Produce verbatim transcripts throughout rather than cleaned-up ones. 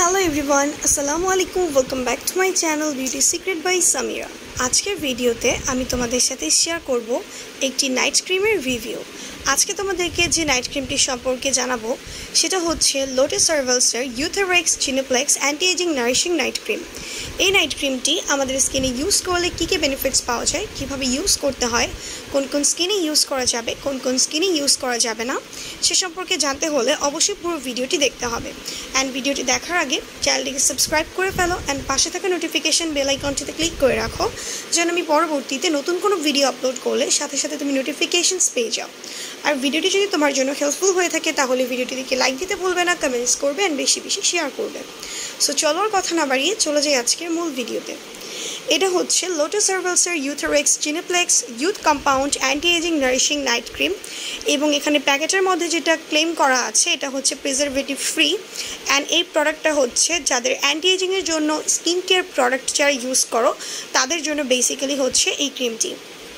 Hello everyone, Assalamu alaikum. Welcome back to my channel Beauty Secret by Samira. আজকের ভিডিওতে আমি তোমাদের সাথে শেয়ার করব একটি নাইট ক্রিমের রিভিউ। আজকে তোমাদেরকে যে নাইট ক্রিমটি সম্পর্কে জানাবো সেটা হচ্ছে লোটাস হার্বালসের YouthRx Cinnoplex anti ageing nourishing night cream. এই নাইট ক্রিমটি আমাদের স্কিনে ইউজ করলে কী কী বেনিফিটস পাওয়া যায়, কীভাবে ইউজ করতে হয়, কোন কোন স্কিনে ইউজ করা যাবে, কোন কোন স্কিনে ইউজ করা যাবে না, সে সম্পর্কে জানতে হলে অবশ্যই পুরো ভিডিওটি দেখতে হবে। অ্যান্ড ভিডিওটি দেখার আগে চ্যানেলটিকে সাবস্ক্রাইব করে ফেলো অ্যান্ড পাশে থাকা নোটিফিকেশন বেল আইকনটিতে ক্লিক করে রাখো, যেন আমি পরবর্তীতে নতুন কোনো ভিডিও আপলোড করলে সাথে সাথে তুমি নোটিফিকেশনস পেয়ে যাও। আর ভিডিওটি যদি তোমার জন্য হেল্পফুল হয়ে থাকে তাহলে ভিডিওটিকে লাইক দিতে ভুলবে না, কমেন্টস করবে অ্যান্ড বেশি বেশি শেয়ার করবে। সো চলো আর কথা না বাড়িয়ে চলে যাই আজকের মূল ভিডিওতে। এটা হচ্ছে লোটাস হার্বালসের YouthRx Cinnoplex youth compound anti ageing nourishing night cream, এবং এখানে প্যাকেটের মধ্যে যেটা ক্লেম করা আছে এটা হচ্ছে প্রিজারভেটিভ ফ্রি। অ্যান্ড এই প্রোডাক্টটা হচ্ছে যাদের অ্যান্টি এজিংয়ের জন্য স্কিন কেয়ার প্রোডাক্ট যারা ইউজ করো তাদের জন্য বেসিক্যালি হচ্ছে এই ক্রিমটি।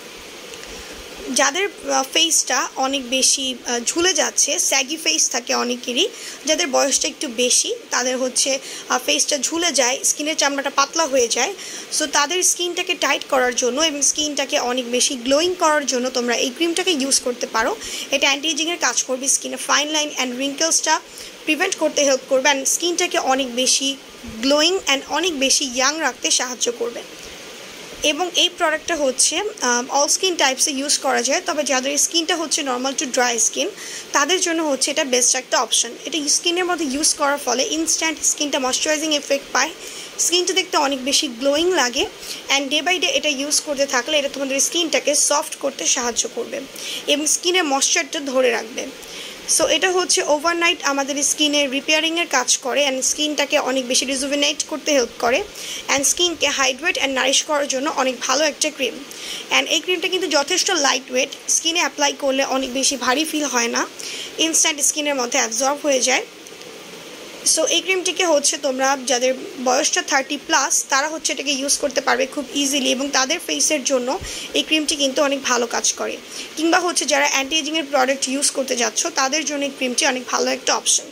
যাদের ফেসটা অনেক বেশি ঝুলে যাচ্ছে, স্যাগি ফেস থাকে অনেকেরই, যাদের বয়সটা একটু বেশি, তাদের হচ্ছে ফেসটা ঝুলে যায়, স্কিনের চামড়াটা পাতলা হয়ে যায়, সো তাদের স্কিনটাকে টাইট করার জন্য এবং স্কিনটাকে অনেক বেশি গ্লোয়িং করার জন্য তোমরা এই ক্রিমটাকে ইউজ করতে পারো। এটা অ্যান্টি এজিংয়ের কাজ করবে, স্কিনে ফাইন লাইন অ্যান্ড রিঙ্কেলসটা প্রিভেন্ট করতে হেল্প করবে অ্যান্ড স্কিনটাকে অনেক বেশি গ্লোয়িং অ্যান্ড অনেক বেশি ইয়াং রাখতে সাহায্য করবে। এবং এই প্রোডাক্টটা হচ্ছে অল স্কিন টাইপসে ইউজ করা যায়, তবে যাদের স্কিনটা হচ্ছে নর্মাল টু ড্রাই স্কিন তাদের জন্য হচ্ছে এটা বেস্ট একটা অপশন। এটা স্কিনের মধ্যে ইউজ করার ফলে ইনস্ট্যান্ট স্কিনটা ময়শ্চারাইজিং এফেক্ট পায়, স্কিনটা দেখতে অনেক বেশি গ্লোয়িং লাগে অ্যান্ড ডে বাই ডে এটা ইউজ করতে থাকলে এটা তোমাদের স্কিনটাকে সফট করতে সাহায্য করবে এবং স্কিনের ময়শ্চারটা ধরে রাখবে। সো এটা হচ্ছে ওভারনাইট আমাদের স্কিনের রিপেয়ারিংয়ের কাজ করে অ্যান্ড স্কিনটাকে অনেক বেশি রিজুভিনেট করতে হেল্প করে অ্যান্ড স্কিনকে হাইড্রেট অ্যান্ড নারিশ করার জন্য অনেক ভালো একটা ক্রিম। অ্যান্ড এই ক্রিমটা কিন্তু যথেষ্ট লাইট ওয়েট, স্কিনে অ্যাপ্লাই করলে অনেক বেশি ভারী ফিল হয় না, ইনস্ট্যান্ট স্কিনের মধ্যে অ্যাবজর্ব হয়ে যায়। সো এই ক্রিমটিকে হচ্ছে তোমরা যাদের বয়সটা থার্টি প্লাস তারা হচ্ছে এটাকে ইউজ করতে পারবে খুব ইজিলি, এবং তাদের ফেসের জন্য এই ক্রিমটি কিন্তু অনেক ভালো কাজ করে। কিংবা হচ্ছে যারা অ্যান্টি এজিংয়ের প্রোডাক্ট ইউজ করতে যাচ্ছ তাদের জন্য এই ক্রিমটি অনেক ভালো একটা অপশন।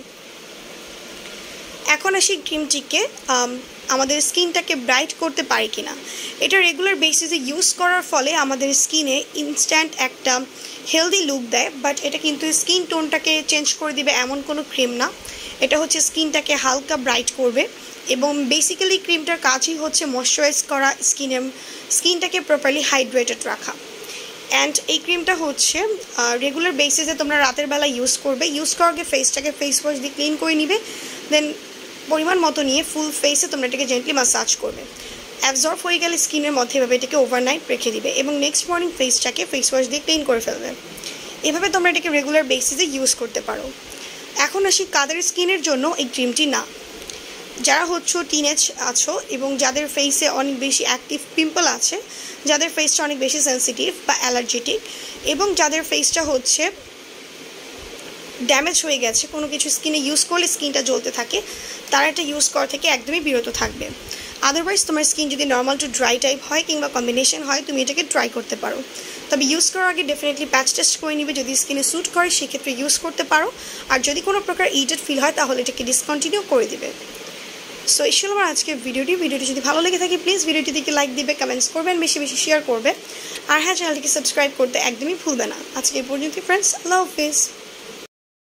এখন আসি ক্রিমটিকে আমাদের স্কিনটাকে ব্রাইট করতে পারে কিনা। এটা রেগুলার বেসিসে ইউজ করার ফলে আমাদের স্কিনে ইনস্ট্যান্ট একটা হেলদি লুক দেয়, বাট এটা কিন্তু স্কিন টোনটাকে চেঞ্জ করে দিবে এমন কোনো ক্রিম না। এটা হচ্ছে স্কিনটাকে হালকা ব্রাইট করবে এবং বেসিক্যালি ক্রিমটার কাজই হচ্ছে ময়শ্চারাইজ করা, স্কিনের স্কিনটাকে প্রপারলি হাইড্রেটেড রাখা। অ্যান্ড এই ক্রিমটা হচ্ছে রেগুলার বেসিসে তোমরা রাতের বেলা ইউজ করবে। ইউজ করার আগে ফেসটাকে ফেস ওয়াশ দিয়ে ক্লিন করে নিবে, দেন পরিমাণ মতো নিয়ে ফুল ফেসে তোমরা এটাকে জেন্টলি ম্যাসাজ করবে। অ্যাবজর্ব হয়ে গেলে স্কিনের মধ্যে এভাবে এটাকে ওভারনাইট রেখে দিবে এবং নেক্সট মর্নিং ফেসটাকে ফেস ওয়াশ দিয়ে ক্লিন করে ফেলবে। এভাবে তোমরা এটাকে রেগুলার বেসিসে ইউজ করতে পারো। এখন আসি কাদের স্কিনের জন্য এই ক্রিমটি না। যারা হচ্ছে টিনেজ আছো এবং যাদের ফেসে অনেক বেশি অ্যাক্টিভ পিম্পল আছে, যাদের ফেসটা অনেক বেশি সেন্সিটিভ বা অ্যালার্জেটিক, এবং যাদের ফেসটা হচ্ছে ড্যামেজ হয়ে গেছে, কোনো কিছু স্কিনে ইউজ করলে স্কিনটা জ্বলতে থাকে, তারা এটা ইউজ করা থেকে একদমই বিরত থাকবে। আদারওয়াইজ তোমার স্কিন যদি নর্মাল টু ড্রাই টাইপ হয় কিংবা কম্বিনেশন হয় তুমি এটাকে ট্রাই করতে পারো। তবে ইউজ করার আগে ডেফিনেটলি প্যাচ টেস্ট করে নিবে, যদি স্কিনে স্যুট করে সেক্ষেত্রে ইউজ করতে পারো, আর যদি কোনো প্রকার ইরিটেট ফিল হয় তাহলে এটাকে ডিসকন্টিনিউ করে দিবে। সো এই ছিল আমার আজকের ভিডিওটি। ভিডিওটি যদি ভালো লেগে থাকে প্লিজ ভিডিওটি দিকে লাইক দিবে, কমেন্টস করবেন, বেশি বেশি শেয়ার করবে, আর হ্যাঁ চ্যানেলটিকে সাবস্ক্রাইব করতে একদমই ভুলবে না। আজকে এই পর্যন্ত ফ্রেন্ডস, আল্লাহ হাফেজ।